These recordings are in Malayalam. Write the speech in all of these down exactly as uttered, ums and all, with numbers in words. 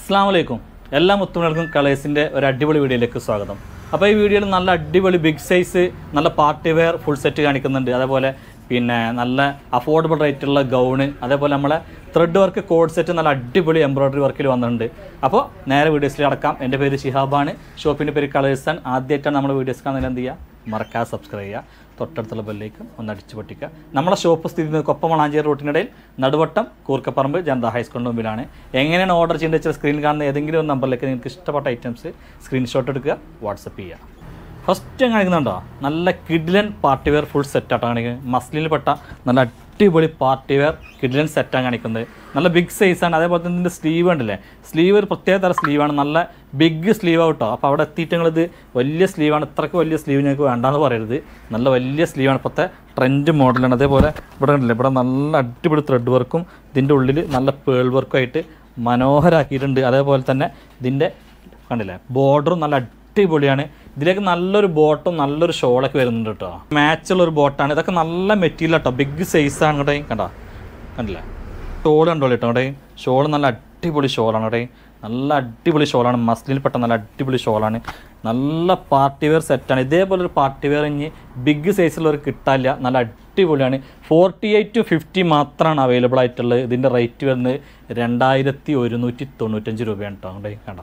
അസ്സലാമു അലൈക്കും. എല്ലാ മുത്തുമണികൾക്കും കളേഴ്സിൻ്റെ ഒരു അടിപൊളി വീഡിയോയിലേക്ക് സ്വാഗതം. അപ്പോൾ ഈ വീഡിയോയിൽ നല്ല അടിപൊളി ബിഗ് സൈസ് നല്ല പാർട്ടി വെയർ ഫുൾ സെറ്റ് കാണിക്കുന്നുണ്ട്. അതേപോലെ പിന്നെ നല്ല അഫോർഡബിൾ റേറ്റുള്ള ഗൗണ്, അതേപോലെ നമ്മളെ ത്രെഡ് വർക്ക് കോഡ് സെറ്റ് നല്ല അടിപൊളി എംബ്രോയ്ഡറി വർക്കിൽ വന്നിട്ടുണ്ട്. അപ്പോൾ നേരെ വീഡിയോസിൽ അടക്കാം. എൻ്റെ പേര് ഷിഹാബാണ്, ഷോപ്പിൻ്റെ പേര് കളേഴ്സ് ആൻഡ്. ആദ്യമായിട്ടാണ് നമ്മൾ വീഡിയോസ് കാണുന്നതിൽ എന്ത് ചെയ്യുക, മറക്കാതെ സബ്സ്ക്രൈബ് ചെയ്യുക, തൊട്ടടുത്തുള്ള ബെല്ലേക്ക് ഒന്ന് അടിച്ചു പൊട്ടിക്കുക. നമ്മളെ ഷോപ്പ് സ്ഥിതി ചെയ്യുന്നത് കൊപ്പം വളാഞ്ചേരി റൂട്ടിനിടയിൽ നടുവട്ടം കൂർക്കപ്പറമ്പ് ജനതാ ഹൈസ്കൂളിൻ്റെ മുമ്പിലാണ്. എങ്ങനെയാണ് ഓർഡർ ചെയ്യേണ്ടത് വെച്ചാൽ സ്ക്രീനിൽ കാണുന്ന ഏതെങ്കിലും ഒരു നമ്പറിലേക്ക് നിങ്ങൾക്ക് ഇഷ്ടപ്പെട്ട ഐറ്റംസ് സ്ക്രീൻഷോട്ട് എടുക്കുക, വാട്സപ്പ് ചെയ്യുക. ഫസ്റ്റ് കാണിക്കുന്നുണ്ടോ, നല്ല കിഡ്ലൻ പാർട്ടി വെയർ ഫുൾ സെറ്റാണ് കാണിക്കുന്നത്. മസ്ലിനിൽ പെട്ട നല്ല അടിപൊളി പാർട്ടി വെയർ കിഡ്ലൻ സെറ്റാണ് കാണിക്കുന്നത്. നല്ല ബിഗ് സൈസാണ്. അതേപോലെ തന്നെ ഇതിൻ്റെ സ്ലീവ് ഉണ്ടല്ലേ, സ്ലീവ് ഒരു പ്രത്യേക തരം സ്ലീവാണ്, നല്ല ബിഗ് സ്ലീവ് ആവട്ടോ. അപ്പോൾ അവിടെ എത്തിയിട്ട് നിങ്ങളിത് വലിയ സ്ലീവാണ്, ഇത്രയ്ക്ക് വലിയ സ്ലീവ് ഞങ്ങൾക്ക് വേണ്ടാന്ന് പറയരുത്, നല്ല വലിയ സ്ലീവാണ്, ഇപ്പോഴത്തെ ട്രെൻഡ് മോഡലാണ്. അതേപോലെ ഇവിടെ ഉണ്ടല്ലേ, ഇവിടെ നല്ല അടിപൊളി ത്രെഡ് വർക്കും ഇതിൻ്റെ ഉള്ളിൽ നല്ല പേൾ വർക്കും ആയിട്ട് മനോഹരമാക്കിയിട്ടുണ്ട്. അതേപോലെ തന്നെ ഇതിൻ്റെ കണ്ടില്ലേ ബോർഡറും നല്ല അടിപൊളിയാണ്. ഇതിലേക്ക് നല്ലൊരു ബോട്ടും നല്ലൊരു ഷോളൊക്കെ വരുന്നുണ്ട് കേട്ടോ. മാച്ചുള്ളൊരു ബോട്ടാണ്. ഇതൊക്കെ നല്ല മെറ്റീരിയൽ കേട്ടോ, ബിഗ് സൈസാണ് കേട്ടോ. കണ്ടോ കണ്ടില്ലേ, ഷോൾ കണ്ടോ കേട്ടോ. അവിടെ ഷോൾ നല്ല അടിപൊളി ഷോളാണ് കേട്ടോ, നല്ല അടിപൊളി ഷോളാണ്. മസ്ലിനിൽ പെട്ട നല്ല അടിപൊളി ഷോളാണ്. നല്ല പാർട്ടി വെയർ സെറ്റാണ്. ഇതേപോലെ ഒരു പാർട്ടി വെയർ ഇനി ബിഗ് സൈസിലുള്ളവർ കിട്ടാനില്ല, നല്ല അടിപൊളിയാണ്. ഫോർട്ടി എയ്റ്റ് ടു ഫിഫ്റ്റി മാത്രമാണ് അവൈലബിൾ ആയിട്ടുള്ളത്. ഇതിൻ്റെ റേറ്റ് വരുന്നത് രണ്ടായിരത്തി ഒരുന്നൂറ്റി തൊണ്ണൂറ്റഞ്ച് രൂപയാണ് കേട്ടോ. അവിടെ കണ്ടോ.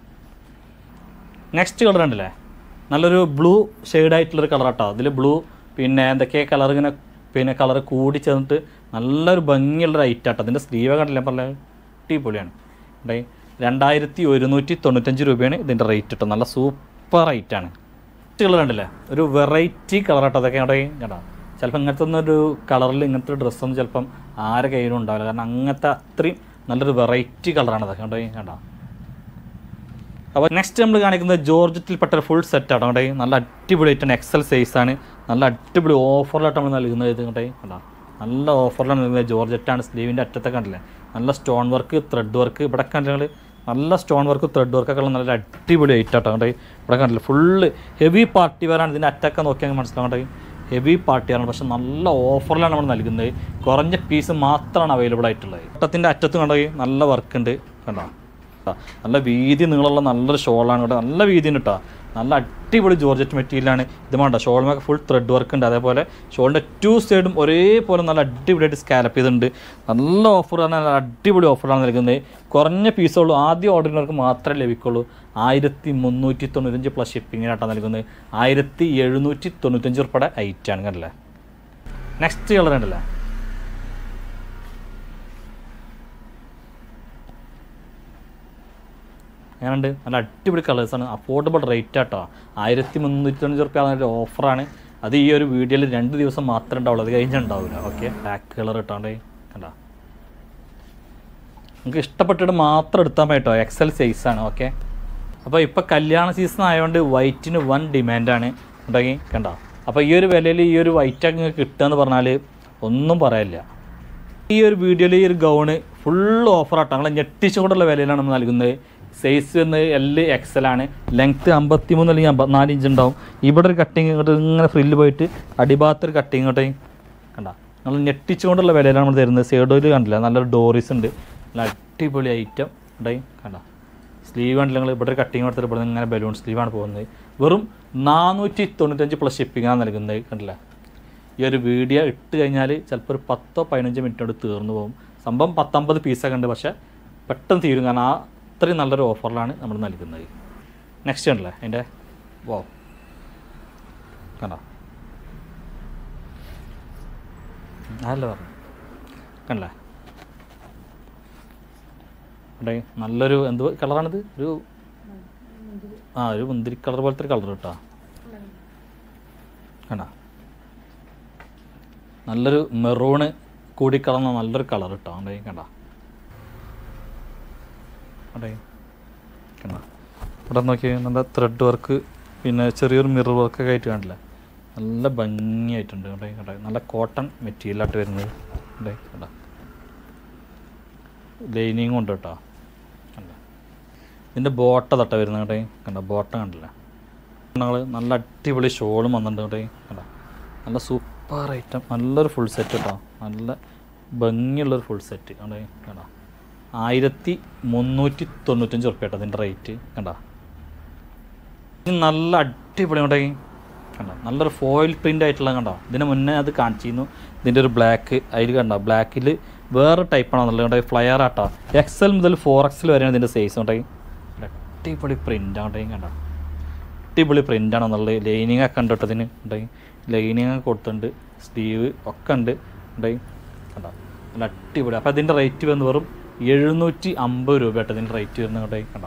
നെക്സ്റ്റ് കളർ ഉണ്ടല്ലേ, നല്ലൊരു ബ്ലൂ ഷെയ്ഡായിട്ടുള്ളൊരു കളറാട്ടോ. അതിൽ ബ്ലൂ പിന്നെ എന്തൊക്കെയാണ് കളർ ഇങ്ങനെ പിന്നെ കളർ കൂടി ചേർന്നിട്ട് നല്ലൊരു ഭംഗിയുള്ളൊരു ഐറ്റാട്ടോ. അതിൻ്റെ സ്ലീവ് കണ്ടില്ല, പറഞ്ഞ അടിപൊളിയാണ്. ഡേ രണ്ടായിരത്തി ഒരുന്നൂറ്റി തൊണ്ണൂറ്റഞ്ച് രൂപയാണ് ഇതിൻ്റെ റേറ്റ് കേട്ടോ, നല്ല സൂപ്പർ റേറ്റാണ്. നെക്സ്റ്റ് കളർ ഉണ്ടല്ലേ, ഒരു വെറൈറ്റി കളറാട്ടോ. അതൊക്കെ അവിടെ കേട്ടോ. ചിലപ്പോൾ ഇങ്ങനത്തെ ഒന്നൊരു കളറിൽ ഇങ്ങനത്തെ ഡ്രസ്സൊന്നും ചിലപ്പം ആരെ കയ്യിലും ഉണ്ടാവില്ല, കാരണം അങ്ങനത്തെ അത്രയും നല്ലൊരു വെറൈറ്റി കളറാണ് അതൊക്കെ കേട്ടോ. കേട്ടോ അപ്പോൾ നെക്സ്റ്റ് നമ്മൾ കാണിക്കുന്നത് ജോർജറ്റിൽപ്പെട്ട ഒരു ഫുൾ സെറ്റാണ് കേട്ടോ. നല്ല അടിപൊളിയായിട്ടാണ്, എക്സൽ സൈസാണ്, നല്ല അടിപൊളി ഓഫറിലായിട്ട് നമ്മൾ നൽകുന്നത്. ഇത് കേട്ടോ കേട്ടോ, നല്ല ഓഫറിലാണ് നൽകുന്നത്. ജോർജറ്റാണ്. സ്ലീവിൻ്റെ അറ്റത്തൊക്കെ കണ്ടില്ലേ, നല്ല സ്റ്റോൺ വർക്ക് ത്രെഡ് വർക്ക് ഇവിടെ കണ്ടില്ല, നല്ല സ്റ്റോൺ വർക്ക് ത്രെഡ് വർക്കൊക്കെ ഉള്ള നല്ല അടിപൊളി ഐറ്റാട്ടോ കേട്ടോ. ഇവിടെ കണ്ടില്ല, ഫുള്ള് ഹെവി പാർട്ടി വെയറാണ്. ഇതിൻ്റെ അറ്റൊക്കെ നോക്കിയാൽ മനസ്സിലാവും കേട്ടോ, ഹെവി പാർട്ടിയാണ്. പക്ഷെ നല്ല ഓഫറിലാണ് നമ്മൾ നൽകുന്നത്. കുറഞ്ഞ പീസ് മാത്രമാണ് അവൈലബിൾ ആയിട്ടുള്ളത്. വട്ടത്തിൻ്റെ അറ്റത്ത് കണ്ടോ നല്ല വർക്ക് ഉണ്ട് കണ്ടോ. നല്ല വീതി നീളമുള്ള നല്ലൊരു ഷോളാണ് കേട്ടോ, നല്ല വീതിയുണ്ട് കേട്ടോ. നല്ല അടിപൊളി ജോർജറ്റ് മെറ്റീരിയലാണ്. ഇത് വേണ്ട ഷോളിനൊക്കെ ഫുൾ ത്രെഡ് വർക്ക് ഉണ്ട്. അതേപോലെ ഷോളിൻ്റെ ടു സൈഡും ഒരേപോലെ നല്ല അടിപൊളിയായിട്ട് സ്കാലപ്പ് ചെയ്തിട്ടുണ്ട്. നല്ല ഓഫറാണ്, നല്ല അടിപൊളി ഓഫറാണ് നൽകുന്നത്. കുറഞ്ഞ പീസുള്ളൂ, ആദ്യം ഓർഡറിനർക്ക് മാത്രമേ ലഭിക്കുള്ളൂ. ആയിരത്തി മുന്നൂറ്റി തൊണ്ണൂറ്റഞ്ച് പ്ലസ് ഷിപ്പിങ്ങിനായിട്ടാണ് നൽകുന്നത്. ആയിരത്തി എഴുന്നൂറ്റി തൊണ്ണൂറ്റഞ്ച് ഉൾപ്പെടെ ഐറ്റാണ് കണ്ടല്ലേ. നെക്സ്റ്റ് കളർ ഉണ്ടല്ലേ, അങ്ങനെയുണ്ട്, നല്ല അടിപൊളി കളേഴ്സാണ്. അഫോർഡബിൾ റേറ്റ് ആട്ടോ, ആയിരത്തി മുന്നൂറ്റി തൊണ്ണൂറ് റുപ്യ ഒരു ഓഫറാണ്. അത് ഈ ഒരു വീഡിയോയിൽ രണ്ട് ദിവസം മാത്രമേ ഉണ്ടാവുള്ളൂ, അത് കഴിഞ്ഞുണ്ടാവില്ല. ഓക്കെ, ബ്ലാക്ക് കളർ ഇട്ടാണ്ടേ കണ്ടോ. നിങ്ങൾക്ക് ഇഷ്ടപ്പെട്ടിട്ട് മാത്രം എടുത്താൽ മതി കേട്ടോ, എക്സൽ സൈസാണ്. ഓക്കെ, അപ്പോൾ ഇപ്പോൾ കല്യാണ സീസൺ ആയതുകൊണ്ട് വൈറ്റിന് വൺ ഡിമാൻഡാണ് ഉണ്ടെങ്കിൽ കണ്ടോ. അപ്പോൾ ഈ ഒരു വിലയിൽ ഈ ഒരു വൈറ്റൊക്കെ നിങ്ങൾക്ക് കിട്ടുക എന്ന് പറഞ്ഞാൽ ഒന്നും പറയാനില്ല. ഈ ഒരു വീഡിയോയിൽ ഈ ഒരു ഗൗണ് ഫുൾ ഓഫറാട്ടോ, ഞങ്ങൾ ഞെട്ടിച്ചുകൊണ്ടുള്ള വിലയിലാണ് നമ്മൾ നൽകുന്നത്. സൈസ് എന്ന് എല് എക്സലാണ്. ലെങ്ത്ത് അമ്പത്തി മൂന്ന് അല്ലെങ്കിൽ അമ്പത്തിനാല് ഇഞ്ച് ഉണ്ടാവും. ഇവിടെ ഒരു കട്ടിങ് ഇങ്ങോട്ട് ഇങ്ങനെ ഫ്രില്ല് പോയിട്ട് അടിഭാഗത്തൊരു കട്ടിങ് ഇങ്ങോട്ടേ കണ്ട. നമ്മൾ ഞെട്ടിച്ചുകൊണ്ടുള്ള വിലയിലാണ് നമ്മൾ തരുന്നത്. സൈഡോയിൽ കണ്ടില്ല, നല്ലൊരു ഡോറീസ് ഉണ്ട്, നല്ല അടിപൊളി ഐറ്റം ഉണ്ടായി കണ്ട. സ്ലീവ് കണ്ടില്ല നിങ്ങൾ, ഇവിടെ ഒരു കട്ടിങ് കൊടുത്തിട്ട് ഇവിടെ ഇങ്ങനെ ബലൂൺ സ്ലീവാണ് പോകുന്നത്. വെറും നാനൂറ്റി തൊണ്ണൂറ്റഞ്ച് പ്ലസ് ഷിപ്പിങ്ങാണ് നൽകുന്നത് കണ്ടില്ല. ഈ ഒരു വീഡിയോ ഇട്ട് കഴിഞ്ഞാൽ ചിലപ്പോൾ ഒരു പത്തോ പതിനഞ്ചോ മിനിറ്റോട് തീർന്നു പോകും. സംഭവം പത്തൊമ്പത് പീസൊക്കെ ഉണ്ട്, പക്ഷേ പെട്ടെന്ന് തീരും, കാരണം ആ അത്രയും നല്ലൊരു ഓഫറിലാണ് നമ്മൾ നൽകുന്നത്. നെക്സ്റ്റ് ഉണ്ടല്ലേ അതിൻ്റെ വോ കണ്ടോ, അതല്ല പറഞ്ഞു കണ്ടല്ലേ. അവിടെ നല്ലൊരു എന്ത് കളറാണിത്, ഒരു ആ ഒരു മുന്തിരി കളർ പോലത്തെ ഒരു കളർ കേട്ടോ കണ്ടോ. നല്ലൊരു മെറൂണ് കൂടിക്കളർന്ന നല്ലൊരു കളർ കേട്ടോ അവിടെ കണ്ടോ. അവിടെ കണ്ടോ, ഇവിടെ നോക്കി നല്ല ത്രെഡ് വർക്ക് പിന്നെ ചെറിയൊരു മിറർ വർക്കൊക്കെ ആയിട്ട് കണ്ടില്ല, നല്ല ഭംഗിയായിട്ടുണ്ട് ഇവിടെ കണ്ടോ. നല്ല കോട്ടൺ മെറ്റീരിയലായിട്ട് വരുന്നത് ഇവിടെ കണ്ടോ. ലൈനിങ്ങും ഉണ്ട് കേട്ടോ കണ്ടോ. ഇതിൻ്റെ ബോട്ട തട്ട വരുന്നത് കേട്ടോ കണ്ടോ, ബോട്ടം കണ്ടില്ല. ഞങ്ങൾ നല്ല അടിപൊളി ഷോളും വന്നിട്ടുണ്ട് കേട്ടോ കണ്ടോ. നല്ല സൂപ്പർ ഐറ്റം, നല്ലൊരു ഫുൾ സെറ്റ് കേട്ടോ, നല്ല ഭംഗിയുള്ളൊരു ഫുൾ സെറ്റ് അവിടെ കണ്ടോ. ആയിരത്തി മുന്നൂറ്റി തൊണ്ണൂറ്റഞ്ച് ഉറുപ്പ്യ കേട്ടോ ഇതിൻ്റെ റേറ്റ്. കണ്ടോ ഇത് നല്ല അടിപൊളി ഉണ്ടായി. കണ്ടോ നല്ലൊരു ഫോയിൽ പ്രിൻ്റ് ആയിട്ടുള്ള. കണ്ടോ ഇതിന് മുന്നേ അത് കാണിച്ചിരുന്നു. ഇതിൻ്റെ ഒരു ബ്ലാക്ക് അതിൽ കണ്ടോ ബ്ലാക്കിൽ വേറെ ടൈപ്പാണോ എന്നുള്ളത് ഉണ്ടായി. ഫ്ലയർ ആട്ടോ എക്സ് എൽ മുതൽ ഫോർ എക്സിൽ വരെയാണ് ഇതിൻ്റെ സൈസ് ഉണ്ടായി. അടിപൊളി പ്രിൻ്റാണ് ഉണ്ടായി. കണ്ടോ അടിപൊളി പ്രിൻ്റാണെന്നുള്ളത്. ലൈനിങ് ഒക്കെ ഉണ്ട് കേട്ടോ ഇതിന് ഉണ്ടായി. ലൈനിങ് ഒക്കെ കൊടുത്തിട്ടുണ്ട്. സ്ലീവ് ഒക്കെ ഉണ്ട് ഉണ്ടായി. കണ്ടോ നല്ല അടിപൊളി. അപ്പോൾ അതിൻ്റെ റേറ്റ് വന്ന് വെറും എഴുന്നൂറ്റി അമ്പത് രൂപ കേട്ടോ ഇതിൻ്റെ റേറ്റ് വരുന്നത് ഉണ്ടായി. കണ്ടോ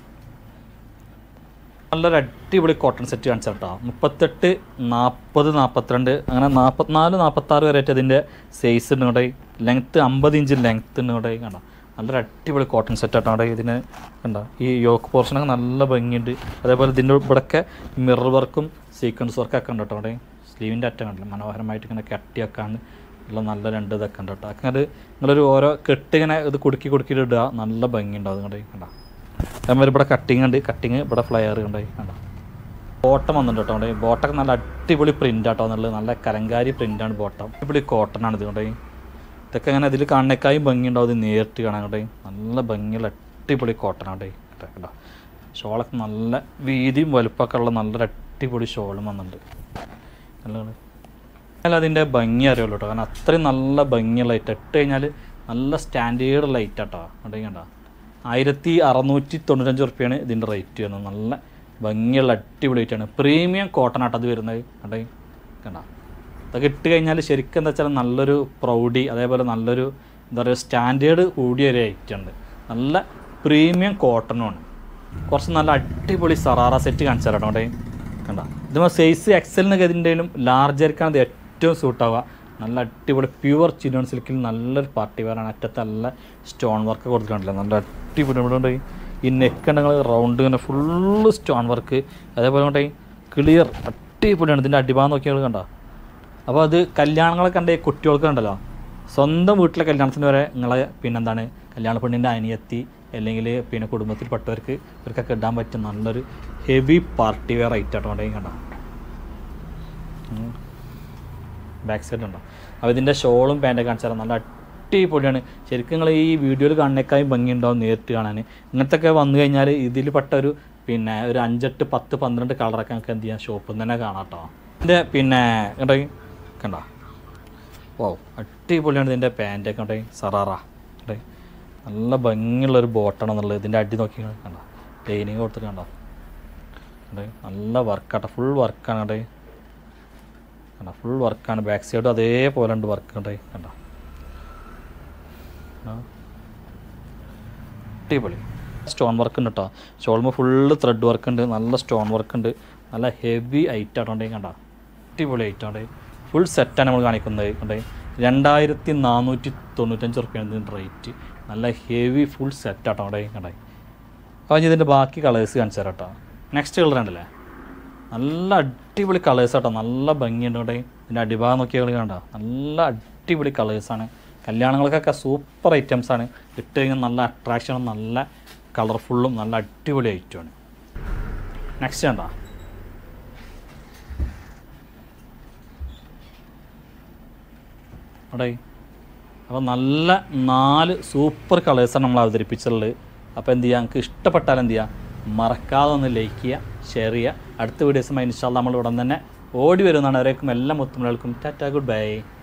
നല്ലൊരു അടിപൊളി കോട്ടൺ സെറ്റ് കാണിച്ചാൽ കേട്ടോ. മുപ്പത്തെട്ട് നാൽപ്പത് നാൽപ്പത്തിരണ്ട് അങ്ങനെ നാൽപ്പത്തിനാല് നാൽപ്പത്താറ് വരെയായിട്ട് അതിൻ്റെ സൈസ് ഉണ്ട് ഇവിടെ. ലെങ്ത്ത് അമ്പത് ഇഞ്ച് ലെങ്ത്ത് ഉണ്ട് ഇവിടെ. കണ്ടോ നല്ലൊരു അടിപൊളി കോട്ടൺ സെറ്റാട്ടോ അവിടെ. ഇതിന് കണ്ടോ ഈ യോക്ക് പോർഷനൊക്കെ നല്ല ഭംഗിയുണ്ട്. അതേപോലെ ഇതിൻ്റെ ഇവിടെയൊക്കെ മിറർ വർക്കും സീക്വൻസ് വർക്കൊക്കെ ഉണ്ട് കേട്ടോ അവിടെ. സ്ലീവിൻ്റെ അറ്റം കണ്ടില്ല മനോഹരമായിട്ട് ഇങ്ങനെ കട്ടിയൊക്കെയാണ് ഉള്ള നല്ല രണ്ട് ഇതൊക്കെ ഉണ്ട് കേട്ടോ. അങ്ങനെ നിങ്ങളൊരു ഓരോ കെട്ട് ഇങ്ങനെ ഇത് കുടുക്കി കുടുക്കിയിട്ട് ഇടുക നല്ല ഭംഗിയുണ്ടാവും അതുകൊണ്ട്. കണ്ടോ അതേമാതിരി ഇവിടെ കട്ടിങ് ഉണ്ട്. കട്ടിങ് ഇവിടെ ഫ്ലയർ ഉണ്ടായി. കണ്ടോ ബോട്ടം വന്നിട്ടുണ്ട് കേട്ടോ അവിടെ. ബോട്ടൊക്കെ നല്ല അടിപൊളി പ്രിൻ്റ് ആട്ടോ എന്നുള്ളത്. നല്ല കലങ്കാരി പ്രിൻ്റാണ് ബോട്ടം. അടിപൊളി കോട്ടൺ ആണ് ഇതുകൊണ്ട്. ഇതൊക്കെ അങ്ങനെ അതിൽ കാണുന്നേക്കായും ഭംഗിയുണ്ടാവും ഇത് നേരിട്ട് കാണാൻ കേട്ടോ. നല്ല ഭംഗിയുള്ള അടിപൊളി കോട്ടൺ ആട്ടെ കേട്ടോ. ഷോളൊക്കെ നല്ല വീതിയും വലുപ്പമൊക്കെ ഉള്ള നല്ലൊരു അടിപൊളി ഷോളും വന്നിട്ടുണ്ട്. നല്ല അല്ല അതിൻ്റെ ഭംഗി അറിയുള്ളൂ കേട്ടോ. കാരണം അത്രയും നല്ല ഭംഗിയുള്ള ലൈറ്റ് ഇട്ട് കഴിഞ്ഞാൽ നല്ല സ്റ്റാൻഡേർഡ് ലൈറ്റ് ആട്ടോ അവിടെ. കണ്ടോ ആയിരത്തി അറുന്നൂറ്റി തൊണ്ണൂറ്റഞ്ച് ഉറുപ്പ്യാണ് ഇതിൻ്റെ റേറ്റ് വരുന്നത്. നല്ല ഭംഗിയുള്ള അടിപൊളി ലൈറ്റാണ്. പ്രീമിയം കോട്ടൺ ആട്ടോ അത് വരുന്നത് അവിടെ. കണ്ടോ അതൊക്കെ ഇട്ട് കഴിഞ്ഞാൽ ശരിക്കും എന്താ വെച്ചാൽ നല്ലൊരു പ്രൗഡി അതേപോലെ നല്ലൊരു എന്താ പറയുക സ്റ്റാൻഡേർഡ് കൂടിയൊരു ഐറ്റം ഉണ്ട്. നല്ല പ്രീമിയം കോട്ടണുമാണ്. കുറച്ച് നല്ല അടിപൊളി സറാറ സെറ്റ് കാണിച്ചാൽ കേട്ടോ അവിടെ. കണ്ടോ ഇത് സൈസ് എക്സലിനൊക്കെ ഇതിൻ്റെയും ലാർജർക്കാണ് ഇത് ഏറ്റവും സൂട്ടാവുക. നല്ല അടിപൊളി പ്യുവർ ചിനോൺ സിൽക്കിൽ നല്ലൊരു പാർട്ടി വെയറാണ്. അറ്റത്ത് നല്ല സ്റ്റോൺ വർക്ക് കൊടുത്തിട്ടുണ്ടല്ലോ നല്ല അടിപൊളി. ഇവിടെ ഉണ്ട് ഈ നെക്ക് ഉണ്ടെങ്കിൽ റൗണ്ട് ഇങ്ങനെ ഫുള്ള് സ്റ്റോൺ വർക്ക്. അതേപോലെ കൊണ്ട് ക്ലിയർ അടിപൊളിയാണ്. ഇതിൻ്റെ അടിഭാഗം നോക്കിയാൽ കണ്ടോ. അപ്പോൾ അത് കല്യാണങ്ങളൊക്കെ കണ്ട കുട്ടികൾക്ക് ഉണ്ടല്ലോ സ്വന്തം വീട്ടിലെ കല്യാണത്തിന് വരെ നിങ്ങളെ പിന്നെന്താണ് കല്യാണ പെണ്ണിൻ്റെ അനിയത്തി അല്ലെങ്കിൽ പിന്നെ കുടുംബത്തിൽപ്പെട്ടവർക്ക് ഇവർക്കൊക്കെ ഇടാൻ പറ്റും നല്ലൊരു ഹെവി പാർട്ടി വെയർ ഐറ്റം ആട്ടോ ഉണ്ടെങ്കിൽ കണ്ടോ. ബാക്ക് സൈഡ് ഉണ്ടോ. അപ്പോൾ ഇതിൻ്റെ ഷോളും പാൻറ്റൊക്കെ കാണിച്ചാൽ നല്ല അടിപൊളിയാണ്. ശരിക്കും നിങ്ങൾ ഈ വീഡിയോയിൽ കാണുന്നേക്കായും ഭംഗിയുണ്ടാവും നേരിട്ട് കാണാൻ. ഇങ്ങനത്തെയൊക്കെ വന്നു കഴിഞ്ഞാൽ ഇതിൽ പെട്ട ഒരു പിന്നെ ഒരു അഞ്ചെട്ട് പത്ത് പന്ത്രണ്ട് കളറൊക്കെ നമുക്ക് എന്ത് ചെയ്യാം ഷോപ്പിൽ നിന്ന് തന്നെ കാണാം കേട്ടോ. ഇതിൻ്റെ പിന്നെ കണ്ടോ കണ്ടോ ഓ അടിപൊളിയാണ് ഇതിൻ്റെ പാൻറ്റൊക്കെ ഉണ്ടെങ്കിൽ സറാറ ഉണ്ടേ. നല്ല ഭംഗിയുള്ളൊരു ബോട്ടാണെന്നുള്ളത്. ഇതിൻ്റെ അടി നോക്കി കണ്ടോ ലൈനിങ് കൊടുത്തിട്ട് കണ്ടോ ഉണ്ടേ. നല്ല വർക്കാട്ടോ ഫുൾ വർക്കാണ് ഉണ്ടേ. കണ്ടോ ഫുൾ വർക്കാണ്. ബാക്ക് സൈഡും അതേപോലെ ഉണ്ട് വർക്ക് ഉണ്ടേ. കണ്ടോ അടിപൊളി സ്റ്റോൺ വർക്ക് ഉണ്ട് കേട്ടോ. ഷോൾമ ഫുള്ള് ത്രെഡ് വർക്ക് ഉണ്ട്. നല്ല സ്റ്റോൺ വർക്ക് ഉണ്ട്. നല്ല ഹെവി ഐറ്റം ആയിട്ടുണ്ടെങ്കിൽ കണ്ടോ അടിപൊളി ഐറ്റം ഉണ്ട്. ഫുൾ സെറ്റാണ് നമ്മൾ കാണിക്കുന്നത്. ഉണ്ട് രണ്ടായിരത്തി നാനൂറ്റി തൊണ്ണൂറ്റഞ്ച് റുപ്യാണ് ഇതിൻ്റെ റേറ്റ്. നല്ല ഹെവി ഫുൾ സെറ്റാട്ടോ അവിടെ കണ്ടായി. അപ്പോൾ ഇതിൻ്റെ ബാക്കി കളേഴ്സ് കാണിച്ചു തരാം കേട്ടോ. നെക്സ്റ്റ് കളർ ഉണ്ടല്ലേ നല്ല അടിപൊളി കളേഴ്സ് ആട്ടോ. നല്ല ഭംഗിയുണ്ട് ഇവിടെ. ഇതിൻ്റെ അടിഭാഗം നോക്കിയാൽ കണ്ടോ നല്ല അടിപൊളി കളേഴ്സാണ്. കല്യാണങ്ങൾക്കൊക്കെ സൂപ്പർ ഐറ്റംസാണ്. ഇട്ട് കഴിഞ്ഞാൽ നല്ല അട്രാക്ഷനും നല്ല കളർഫുള്ളും നല്ല അടിപൊളി ഐറ്റമാണ്. നെക്സ്റ്റ് കണ്ടോ അവിടെ. അപ്പോൾ നല്ല നാല് സൂപ്പർ കളേഴ്സാണ് നമ്മൾ അവതരിപ്പിച്ചിട്ടുള്ളത്. അപ്പോൾ എന്ത് ചെയ്യുക നിങ്ങൾക്ക് ഇഷ്ടപ്പെട്ടാൽ എന്ത് ചെയ്യുക മറക്കാതെ ഒന്ന് ലൈക്ക് ചെയ്യുക ഷെയർ ചെയ്യുക. അടുത്ത വീഡിയോസുമായി ഇൻഷാ അല്ലാഹ് നമ്മൾ ഉടൻ തന്നെ ഓടി വരുന്നതാണ്. അവരേക്കും എല്ലാ മുത്തുമലകൾക്കും ടാറ്റാ ഗുഡ് ബൈ.